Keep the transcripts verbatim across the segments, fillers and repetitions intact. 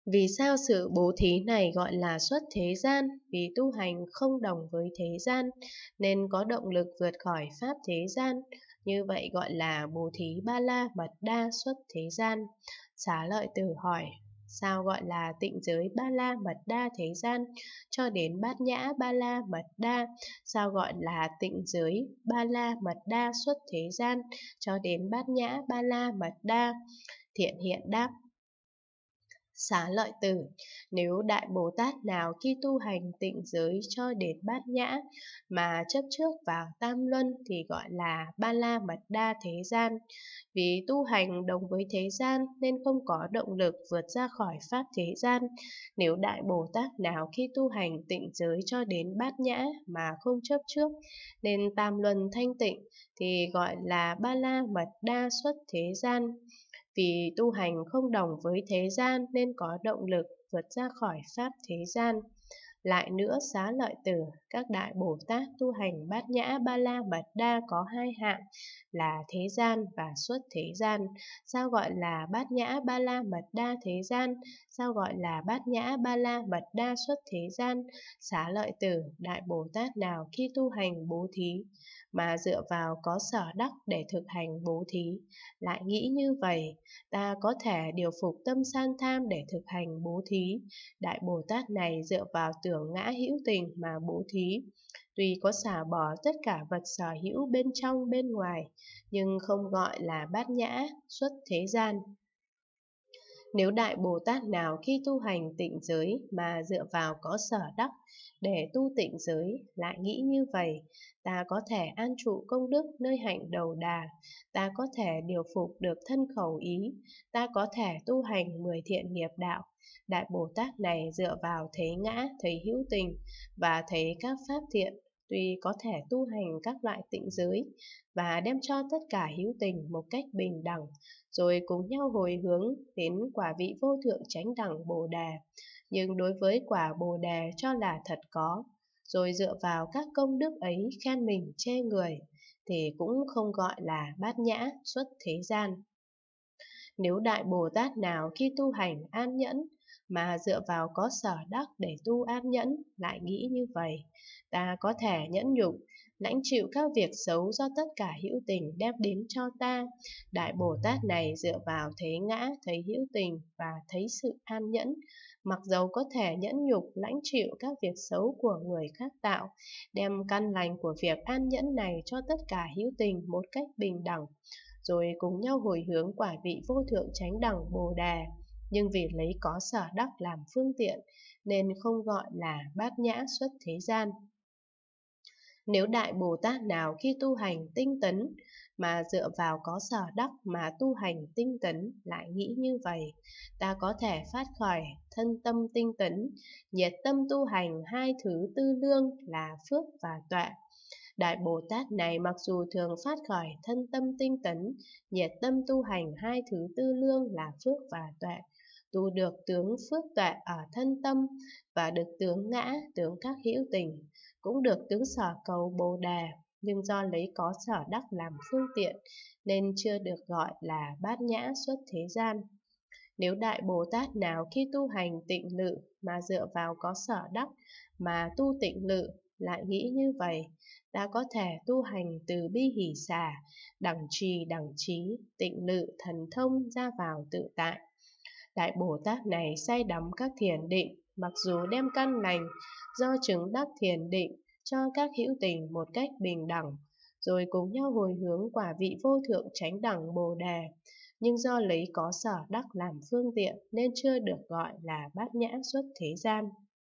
Vì sao sự bố thí này gọi là xuất thế gian? Vì tu hành không đồng với thế gian, nên có động lực vượt khỏi pháp thế gian. Như vậy gọi là bố thí ba la mật đa xuất thế gian. Xá lợi tử hỏi, sao gọi là tịnh giới ba la mật đa thế gian? Cho đến bát nhã ba la mật đa, sao gọi là tịnh giới ba la mật đa xuất thế gian? Cho đến bát nhã ba la mật đa. Thiện hiện đáp, Xá lợi tử, nếu Đại Bồ Tát nào khi tu hành tịnh giới cho đến bát nhã mà chấp trước vào tam luân thì gọi là ba la mật đa thế gian. Vì tu hành đồng với thế gian nên không có động lực vượt ra khỏi pháp thế gian. Nếu Đại Bồ Tát nào khi tu hành tịnh giới cho đến bát nhã mà không chấp trước nên tam luân thanh tịnh thì gọi là ba la mật đa xuất thế gian. Vì tu hành không đồng với thế gian nên có động lực vượt ra khỏi pháp thế gian. Lại nữa, xá lợi tử, các đại Bồ Tát tu hành bát nhã ba la mật đa có hai hạng là thế gian và xuất thế gian. Sao gọi là bát nhã ba la mật đa thế gian? Sao gọi là bát nhã ba la mật đa xuất thế gian? Xá lợi tử, đại Bồ Tát nào khi tu hành bố thí mà dựa vào có sở đắc để thực hành bố thí, lại nghĩ như vậy, ta có thể điều phục tâm san tham để thực hành bố thí. Đại Bồ Tát này dựa vào tưởng ngã hữu tình mà bố thí. Tuy có xả bỏ tất cả vật sở hữu bên trong bên ngoài, nhưng không gọi là bát nhã, xuất thế gian. Nếu Đại Bồ Tát nào khi tu hành tịnh giới mà dựa vào có sở đắc để tu tịnh giới, lại nghĩ như vậy, ta có thể an trụ công đức nơi hạnh đầu đà, ta có thể điều phục được thân khẩu ý, ta có thể tu hành mười thiện nghiệp đạo. Đại Bồ Tát này dựa vào thấy ngã, thấy hữu tình và thấy các pháp thiện, tuy có thể tu hành các loại tịnh giới và đem cho tất cả hữu tình một cách bình đẳng, rồi cùng nhau hồi hướng đến quả vị vô thượng chánh đẳng Bồ Đề. Nhưng đối với quả Bồ Đề cho là thật có, rồi dựa vào các công đức ấy khen mình chê người, thì cũng không gọi là bát nhã xuất thế gian. Nếu Đại Bồ Tát nào khi tu hành an nhẫn mà dựa vào có sở đắc để tu an nhẫn, lại nghĩ như vậy, ta có thể nhẫn nhục, lãnh chịu các việc xấu do tất cả hữu tình đem đến cho ta. Đại Bồ Tát này dựa vào thấy ngã, thấy hữu tình và thấy sự an nhẫn, mặc dầu có thể nhẫn nhục lãnh chịu các việc xấu của người khác tạo, đem căn lành của việc an nhẫn này cho tất cả hữu tình một cách bình đẳng, rồi cùng nhau hồi hướng quả vị vô thượng chánh đẳng Bồ Đề. Nhưng vì lấy có sở đắc làm phương tiện nên không gọi là bát nhã xuất thế gian. Nếu Đại Bồ Tát nào khi tu hành tinh tấn mà dựa vào có sở đắc mà tu hành tinh tấn, lại nghĩ như vậy, ta có thể phát khỏi thân tâm tinh tấn, nhiệt tâm tu hành hai thứ tư lương là phước và tuệ. Đại Bồ Tát này mặc dù thường phát khởi thân tâm tinh tấn, nhiệt tâm tu hành hai thứ tư lương là phước và tuệ, tu được tướng phước tuệ ở thân tâm và được tướng ngã, tướng các hữu tình, cũng được tướng sở cầu Bồ Đề, nhưng do lấy có sở đắc làm phương tiện nên chưa được gọi là bát nhã xuất thế gian. Nếu Đại Bồ Tát nào khi tu hành tịnh lự mà dựa vào có sở đắc mà tu tịnh lự, lại nghĩ như vậy, ta có thể tu hành từ bi hỷ xả, đẳng trì đẳng trí, tịnh lự thần thông ra vào tự tại. Đại Bồ Tát này say đắm các thiền định, mặc dù đem căn lành do chứng đắc thiền định cho các hữu tình một cách bình đẳng, rồi cùng nhau hồi hướng quả vị vô thượng chánh đẳng Bồ Đề, nhưng do lấy có sở đắc làm phương tiện nên chưa được gọi là bát nhã xuất thế gian.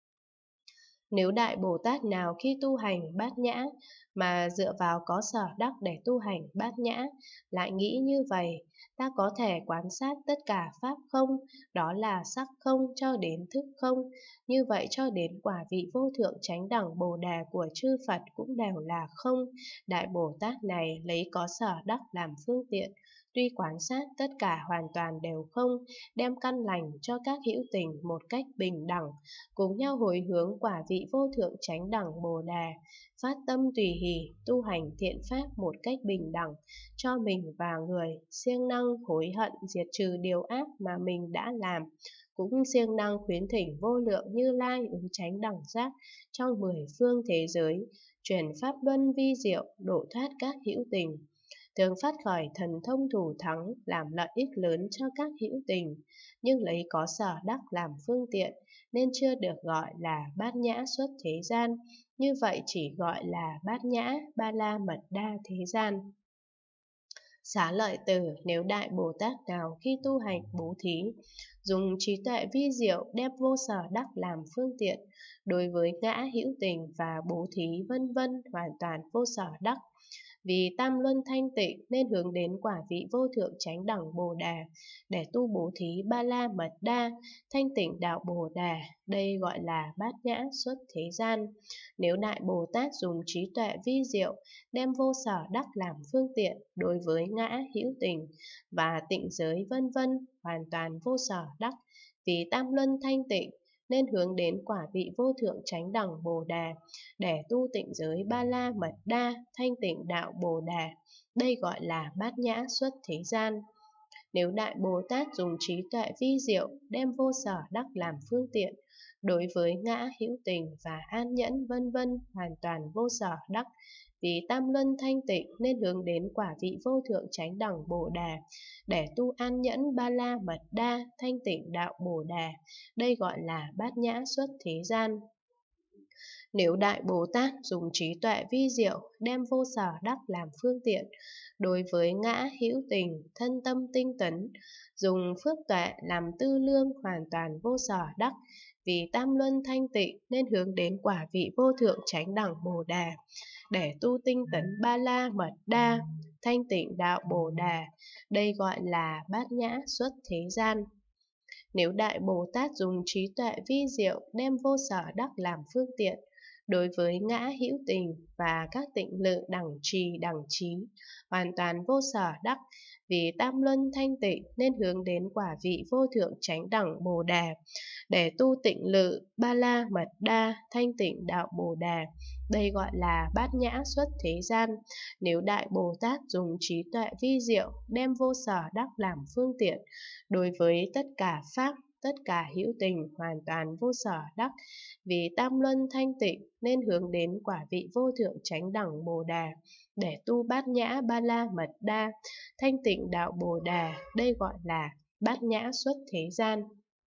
Nếu Đại Bồ Tát nào khi tu hành bát nhã mà dựa vào có sở đắc để tu hành bát nhã, lại nghĩ như vậy, ta có thể quan sát tất cả pháp không, đó là sắc không cho đến thức không, như vậy cho đến quả vị vô thượng chánh đẳng Bồ Đề của chư Phật cũng đều là không. Đại Bồ Tát này lấy có sở đắc làm phương tiện, Tuy quán sát tất cả hoàn toàn đều không, đem căn lành cho các hữu tình một cách bình đẳng, cùng nhau hồi hướng quả vị vô thượng chánh đẳng Bồ Đề, phát tâm tùy hỷ, tu hành thiện pháp một cách bình đẳng, cho mình và người, siêng năng hối hận diệt trừ điều ác mà mình đã làm, cũng siêng năng khuyến thỉnh vô lượng Như Lai ứng chánh đẳng giác trong mười phương thế giới, truyền pháp luân vi diệu, độ thoát các hữu tình, thường phát khởi thần thông thủ thắng, làm lợi ích lớn cho các hữu tình, nhưng lấy có sở đắc làm phương tiện, nên chưa được gọi là bát nhã xuất thế gian, như vậy chỉ gọi là bát nhã ba la mật đa thế gian. Xá lợi tử, nếu Đại Bồ Tát nào khi tu hành bố thí, dùng trí tuệ vi diệu đem vô sở đắc làm phương tiện, đối với ngã hữu tình và bố thí vân vân hoàn toàn vô sở đắc, vì tam luân thanh tịnh nên hướng đến quả vị vô thượng chánh đẳng Bồ Đề, để tu bố thí ba la mật đa, thanh tịnh đạo Bồ Đề, đây gọi là bát nhã xuất thế gian. Nếu Đại Bồ Tát dùng trí tuệ vi diệu, đem vô sở đắc làm phương tiện đối với ngã hữu tình và tịnh giới vân vân hoàn toàn vô sở đắc, vì tam luân thanh tịnh nên hướng đến quả vị vô thượng chánh đẳng Bồ Đề, để tu tịnh giới ba la mật đa, thanh tịnh đạo Bồ Đề, đây gọi là bát nhã xuất thế gian. Nếu Đại Bồ Tát dùng trí tuệ vi diệu, đem vô sở đắc làm phương tiện, đối với ngã hữu tình và an nhẫn vân vân hoàn toàn vô sở đắc, vì tam luân thanh tịnh nên hướng đến quả vị vô thượng chánh đẳng Bồ Đề, để tu an nhẫn ba la mật đa, thanh tịnh đạo Bồ Đề, đây gọi là bát nhã xuất thế gian. Nếu Đại Bồ Tát dùng trí tuệ vi diệu, đem vô sở đắc làm phương tiện, đối với ngã hữu tình, thân tâm tinh tấn, dùng phước tuệ làm tư lương hoàn toàn vô sở đắc, vì tam luân thanh tịnh nên hướng đến quả vị vô thượng chánh đẳng Bồ Đề, để tu tinh tấn ba la mật đa, thanh tịnh đạo Bồ Đề, đây gọi là bát nhã xuất thế gian. Nếu Đại Bồ Tát dùng trí tuệ vi diệu, đem vô sở đắc làm phương tiện, đối với ngã hữu tình và các tịnh lự đẳng trì đẳng trí, hoàn toàn vô sở đắc, vì tam luân thanh tịnh nên hướng đến quả vị vô thượng chánh đẳng Bồ Đề, để tu tịnh lự ba la mật đa, thanh tịnh đạo Bồ Đề, đây gọi là bát nhã xuất thế gian. Nếu Đại Bồ Tát dùng trí tuệ vi diệu, đem vô sở đắc làm phương tiện, đối với tất cả pháp, tất cả hữu tình hoàn toàn vô sở đắc, vì tam luân thanh tịnh nên hướng đến quả vị vô thượng chánh đẳng Bồ Đề, để tu bát nhã ba la mật đa, thanh tịnh đạo Bồ Đề, đây gọi là bát nhã xuất thế gian.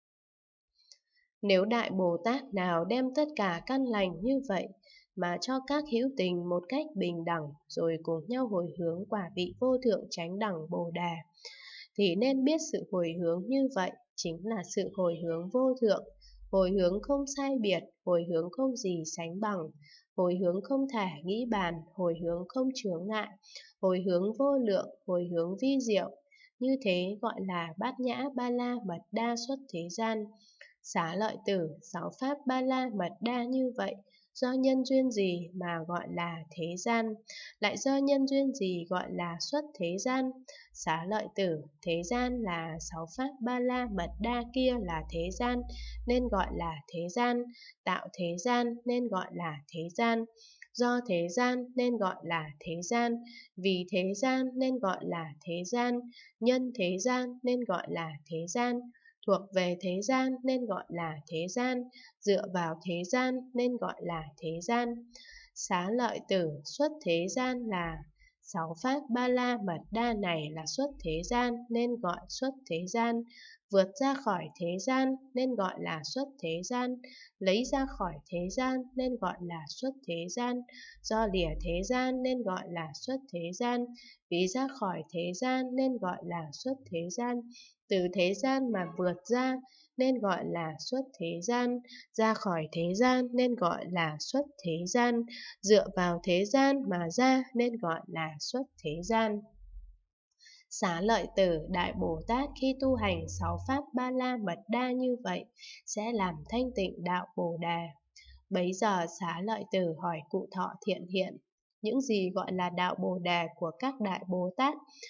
Nếu Đại Bồ Tát nào đem tất cả căn lành như vậy mà cho các hữu tình một cách bình đẳng, rồi cùng nhau hồi hướng quả vị vô thượng chánh đẳng Bồ Đề, thì nên biết sự hồi hướng như vậy chính là sự hồi hướng vô thượng, hồi hướng không sai biệt, hồi hướng không gì sánh bằng, hồi hướng không thể nghĩ bàn, hồi hướng không chướng ngại, hồi hướng vô lượng, hồi hướng vi diệu. Như thế gọi là bát nhã ba la mật đa xuất thế gian. Xá lợi tử, sáu pháp ba la mật đa như vậy, do nhân duyên gì mà gọi là thế gian, lại do nhân duyên gì gọi là xuất thế gian? Xá lợi tử, thế gian là sáu pháp ba la mật đa kia là thế gian, nên gọi là thế gian, tạo thế gian nên gọi là thế gian, do thế gian nên gọi là thế gian, vì thế gian nên gọi là thế gian, nhân thế gian nên gọi là thế gian, thuộc về thế gian nên gọi là thế gian, dựa vào thế gian nên gọi là thế gian. Xá lợi tử, xuất thế gian là sáu pháp ba la mật đa này là xuất thế gian nên gọi xuất thế gian, vượt ra khỏi thế gian nên gọi là xuất thế gian, lấy ra khỏi thế gian nên gọi là xuất thế gian, do lìa thế gian nên gọi là xuất thế gian, vì ra khỏi thế gian nên gọi là xuất thế gian, từ thế gian mà vượt ra nên gọi là xuất thế gian, ra khỏi thế gian nên gọi là xuất thế gian, dựa vào thế gian mà ra nên gọi là xuất thế gian. Xá lợi tử, Đại Bồ Tát khi tu hành sáu pháp ba la mật đa như vậy sẽ làm thanh tịnh đạo Bồ Đề. Bấy giờ Xá lợi tử hỏi Cụ Thọ Thiện Hiện, những gì gọi là đạo Bồ Đề của các Đại Bồ Tát?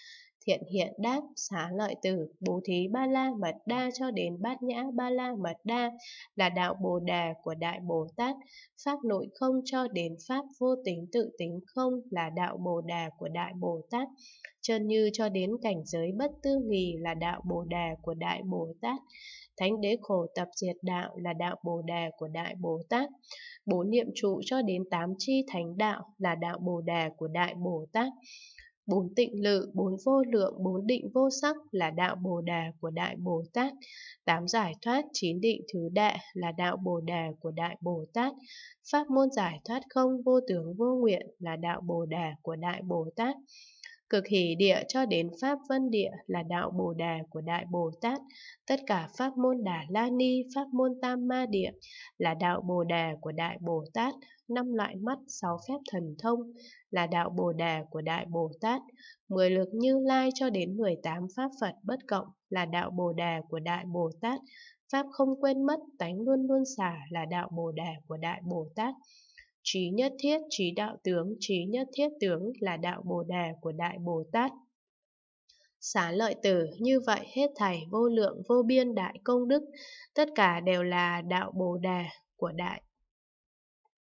Thiện hiện đáp: Xá lợi tử, bố thí ba la mật đa cho đến bát nhã ba la mật đa là đạo Bồ Đề của Đại Bồ Tát. Pháp nội không cho đến pháp vô tính tự tính không là đạo Bồ Đề của Đại Bồ Tát. Chân như cho đến cảnh giới bất tư nghì là đạo Bồ Đề của Đại Bồ Tát. Thánh đế khổ tập diệt đạo là đạo Bồ Đề của Đại Bồ Tát. Bốn niệm trụ cho đến tám chi thánh đạo là đạo Bồ Đề của Đại Bồ Tát. Bốn tịnh lự, bốn vô lượng, bốn định vô sắc là đạo Bồ Đề của Đại Bồ Tát. Tám giải thoát, chín định thứ đệ là đạo Bồ Đề của Đại Bồ Tát. Pháp môn giải thoát không vô tướng vô nguyện là đạo Bồ Đề của Đại Bồ Tát. Cực hỷ địa cho đến pháp vân địa là đạo Bồ Đề của Đại Bồ Tát. Tất cả pháp môn Đà La Ni, pháp môn Tam Ma địa là đạo Bồ Đề của Đại Bồ Tát. Năm loại mắt, sáu phép thần thông là đạo Bồ Đề của Đại Bồ Tát. Mười lực Như Lai cho đến mười tám pháp Phật bất cộng là đạo Bồ Đề của Đại Bồ Tát. Pháp không quên mất, tánh luôn luôn xả là đạo Bồ Đề của Đại Bồ Tát. Trí nhất thiết, trí đạo tướng, trí nhất thiết tướng là đạo Bồ Đề của Đại Bồ Tát. Xá lợi tử, như vậy hết thảy vô lượng vô biên đại công đức, tất cả đều là đạo Bồ Đề của Đại